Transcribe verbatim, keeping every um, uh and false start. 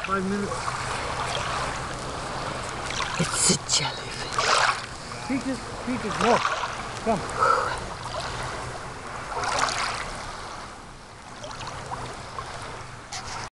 Five minutes. It's a jellyfish. Peaches, Peaches, no. Come.